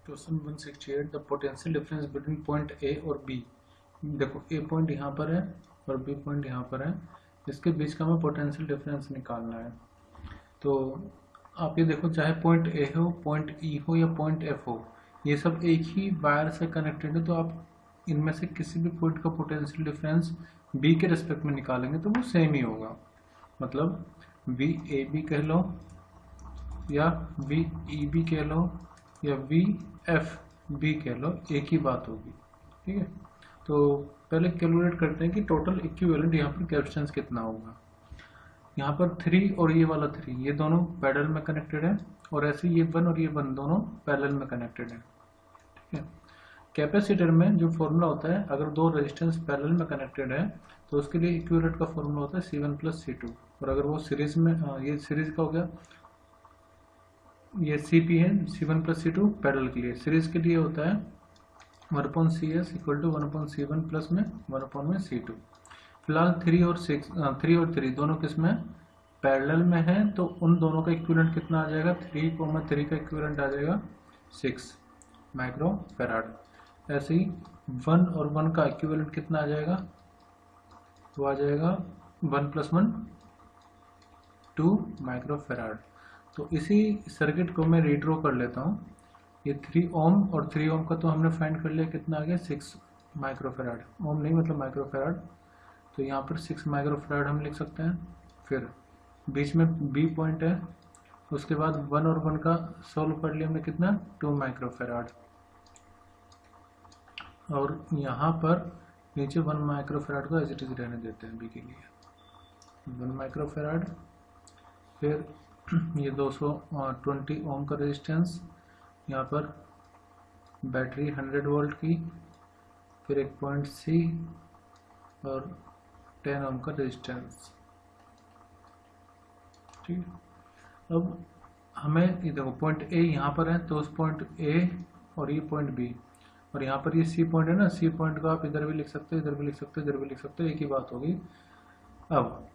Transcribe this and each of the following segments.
Question 168 the potential difference between point A और B. देखो ए point यहाँ पर है और बी पॉइंट यहाँ पर है, इसके बीच का हमें पोटेंशियल डिफरेंस निकालना है। तो आप ये देखो, चाहे पॉइंट ए हो, पॉइंट ई हो या पॉइंट एफ हो, ये सब एक ही वायर से कनेक्टेड है। तो आप इनमें से किसी भी पॉइंट का पोटेंशियल डिफरेंस बी के रिस्पेक्ट में निकालेंगे तो वो सेम ही होगा। मतलब वी ए बी कह लो या वी ई बी कह लो या वी एफ बी कह लो, एक ही बात होगी। ठीक है, तो पहले कैलकुलेट करते हैं कि टोटल इक्विवेलेंट यहाँ पर कैपेसिटेंस कितना होगा। यहाँ पर 3 और ये वाला 3, ये दोनों पैरेलल में कनेक्टेड है, और ऐसे ये 1 और ये 1 दोनों पैरेलल में कनेक्टेड है। ठीक है, कैपेसिटर में जो फॉर्मूला होता है, अगर दो रेजिस्टेंस पैरेलल में कनेक्टेड है तो उसके लिए इक्विवेलेंट का फॉर्मूला होता है C1 + C2, और अगर वो सीरीज में, ये सीरीज का हो गया, ये CP है, C1 + C2 पैरेलल के लिए। सीरीज के लिए होता है 1/CS = 1/C1 प्लस में 1/C2। फिलहाल 3 और 3 दोनों किस में पैरेलल में है, तो उन दोनों का इक्विवेलेंट कितना आ जाएगा, 3,3 का इक्विवेलेंट आ जाएगा 6 माइक्रोफैराड। ऐसे ही 1 और 1 का इक्विवेलेंट कितना आ जाएगा, तो आ जाएगा 1 + 1 2 माइक्रोफैराड। तो इसी सर्किट को मैं रीड्रॉ कर लेता हूँ। ये 3 ओम और 3 ओम का तो हमने फाइंड कर लिया, कितना आ गया 6 माइक्रोफैराड, ओम नहीं मतलब माइक्रोफैराड। तो यहाँ पर 6 माइक्रोफैराड हम लिख सकते हैं। फिर बीच में बी पॉइंट है, उसके बाद 1 और 1 का सॉल्व कर लिया हमने, कितना 2 माइक्रोफैराड, और यहाँ पर नीचे 1 माइक्रोफैराड को एज इट इज रहने देते हैं बी के लिए, 1 माइक्रोफैराड। फिर ये 220 ओम का रेजिस्टेंस, यहाँ पर बैटरी 100 वोल्ट की, फिर एक पॉइंट सी और 10 ओम का रेजिस्टेंस। ठीक है, अब हमें ये देखो पॉइंट ए यहाँ पर है, तो उस पॉइंट ए और ये पॉइंट बी, और यहाँ पर ये सी पॉइंट है ना, सी पॉइंट को आप इधर भी लिख सकते हो, इधर भी लिख सकते हो, इधर भी लिख सकते हो, एक ही बात होगी। अब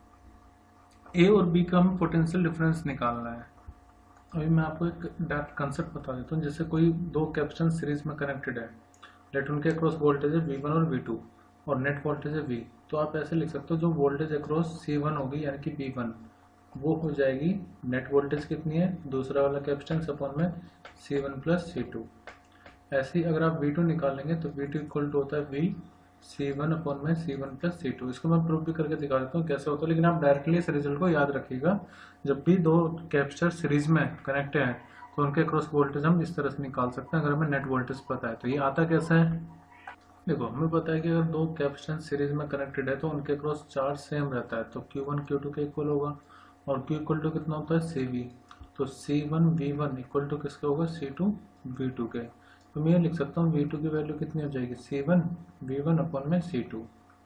ए और बी का हमें पोटेंशियल डिफरेंस निकालना है। अभी मैं आपको एक डायरेक्ट कंसेप्ट बता देता हूँ। जैसे कोई दो कैपेसिटर सीरीज में कनेक्टेड है, लेट उनके अक्रॉस वोल्टेज है V1 और V2 और नेट वोल्टेज है V, तो आप ऐसे लिख सकते हो, जो वोल्टेज अक्रॉस C1 होगी यानी कि V1, वो हो जाएगी नेट वोल्टेज कितनी है, दूसरा वाला कैपेसिटेंस अपॉन में C1 + C2। ऐसे ही अगर आप V2 निकालेंगे तो V2 = होता है V C1 अपॉन में C1 + C2। इसको मैं प्रूफ भी करके दिखा देता हूँ कैसे होता है, लेकिन आप डायरेक्टली इस रिजल्ट को याद रखिएगा। जब भी दो कैपेसिटर सीरीज में कनेक्ट हैं तो उनके क्रॉस वोल्टेज हम इस तरह से निकाल सकते हैं, अगर हमें नेट वोल्टेज पता है। तो ये आता कैसे है, देखो हमें पता है कि अगर दो कैपेसिटर सीरीज में कनेक्टेड है तो उनके क्रॉस चार्ज सेम रहता है, तो Q1 Q2 के इक्वल होगा, और Q = कितना होता है CV, तो C1 V1 = किसके होगा, C2 V2 के। तो मैं ये लिख सकता हूँ V2 की वैल्यू कितनी हो जाएगी, C1 V1 अपॉन में C2।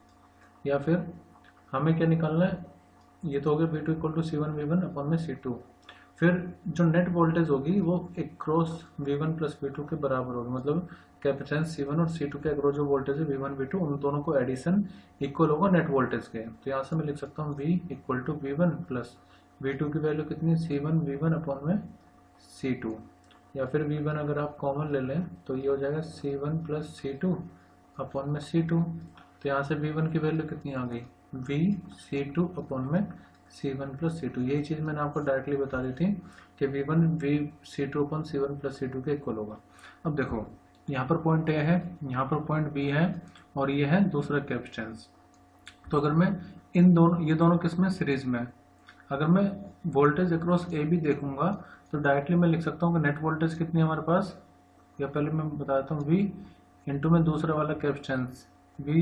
या फिर हमें क्या निकालना है, ये तो हो गया V2 = C1 V1 अपॉन में C2। फिर जो नेट वोल्टेज होगी वो एक क्रॉस V1 + V2 के बराबर होगी, मतलब कैपेसिटेंस C1 और C2 के अक्रॉस जो वोल्टेज है V1 V2, उन दोनों को एडिशन इक्वल होगा नेट वोल्टेज के। तो यहाँ से मैं लिख सकता हूँ V = V1 + V2 की वैल्यू कितनी, C1 V1 अपॉन में C2। या फिर V1 अगर आप कॉमन ले लें तो ये हो जाएगा C1 + C2 अपॉन में C2। तो यहाँ से V1 की वैल्यू कितनी आ गई, V C2 अपॉन में C1 + C2। यही चीज़ मैंने आपको डायरेक्टली बता दी थी कि V1 V C2 upon C1 + C2 के इक्वल होगा। अब देखो यहाँ पर पॉइंट A है, यहाँ पर पॉइंट B है, और ये है दूसरा कैपेसिटेंस। तो अगर मैं इन दोनों, ये दोनों किस में सीरीज में, अगर मैं वोल्टेज अक्रॉस ए बी देखूंगा तो डायरेक्टली मैं लिख सकता हूँ कि नेट वोल्टेज कितनी है हमारे पास, या पहले मैं बता देता हूँ, V इंटू में दूसरा वाला कैपेसिटेंस V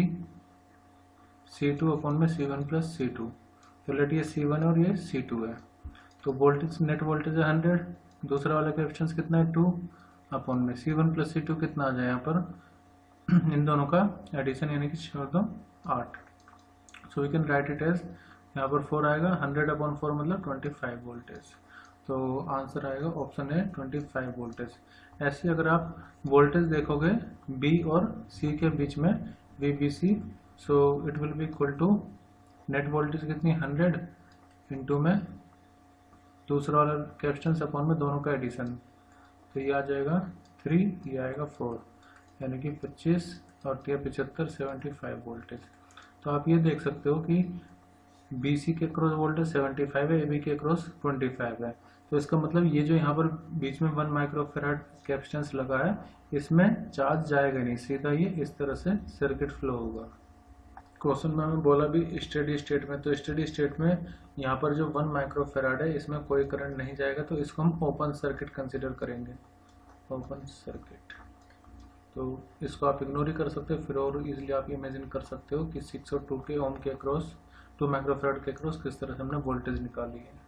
C2 अपॉन में C1 + C2। तो लेट ये C1 और ये C2 है, तो वोल्टेज नेट वोल्टेज है 100, दूसरा वाला कैपेसिटेंस कितना है 2 अपॉन में C1 + C2 कितना आ जाए यहाँ पर इन दोनों का एडिशन यानी कि 6 2 8। So we can write it as, यहाँ पर 4 आएगा, 100/4 मतलब 25 वोल्टेज। तो आंसर आएगा ऑप्शन है 25 वोल्टेज। ऐसे अगर आप वोल्टेज देखोगे B और C के बीच में VBC, so it will be equal to net voltage कितनी 100 इंटू में दूसरा वाला कैपेसिटेंस अपॉन में दोनों का एडिशन, तो ये आ जाएगा 3, ये आएगा 4, यानी कि 25 और 75, 75 वोल्टेज। तो आप ये देख सकते हो कि BC के क्रॉस वोल्टेज 75 है, AB के क्रॉस 25 है। तो इसका मतलब ये जो यहाँ पर बीच में 1 माइक्रोफेराड कैपेसिटेंस लगा है, इसमें चार्ज जाएगा नहीं, सीधा ये इस तरह से सर्किट फ्लो होगा। क्वेश्चन में हमें बोला भी स्टेडी स्टेट में, तो स्टेडी स्टेट में यहाँ पर जो 1 माइक्रोफेराड है इसमें कोई करंट नहीं जाएगा, तो इसको हम ओपन सर्किट कंसिडर करेंगे, ओपन सर्किट। तो इसको आप इग्नोर ही कर सकते हो, फिर और इजीली आप इमेजिन कर सकते हो कि 6 और 2 के ओम के अक्रॉस, 2 माइक्रोफेराड के अक्रॉस किस तरह से हमने वोल्टेज निकाली है।